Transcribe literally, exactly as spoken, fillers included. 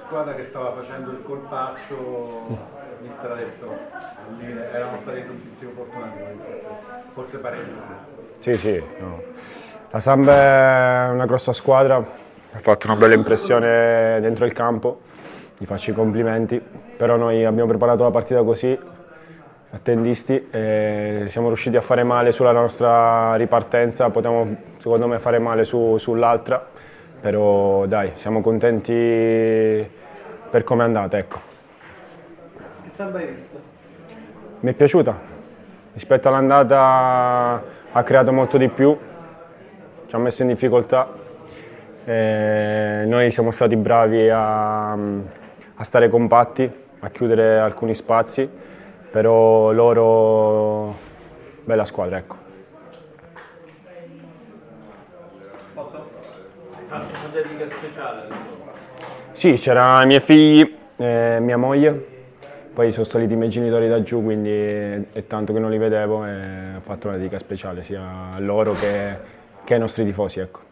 squadra che stava facendo il colpaccio, mister ha detto erano stati tantissimo fortunati, forse pareggio. Sì, sì, no. La Samp è una grossa squadra, ha fatto una bella impressione dentro il campo, gli faccio i complimenti, però noi abbiamo preparato la partita così, attendisti, e siamo riusciti a fare male sulla nostra ripartenza, potevamo secondo me fare male su, sull'altra, però dai, siamo contenti per come è andata, ecco. Che Samp hai visto? Mi è piaciuta, rispetto all'andata ha creato molto di più, ci ha messo in difficoltà, e noi siamo stati bravi a, a stare compatti, a chiudere alcuni spazi, però loro, bella squadra, ecco. Hai fatto una dedica speciale? Sì, c'erano i miei figli e mia moglie, poi sono saliti i miei genitori da giù, quindi è tanto che non li vedevo e ho fatto una dedica speciale sia a loro che, che ai nostri tifosi, ecco.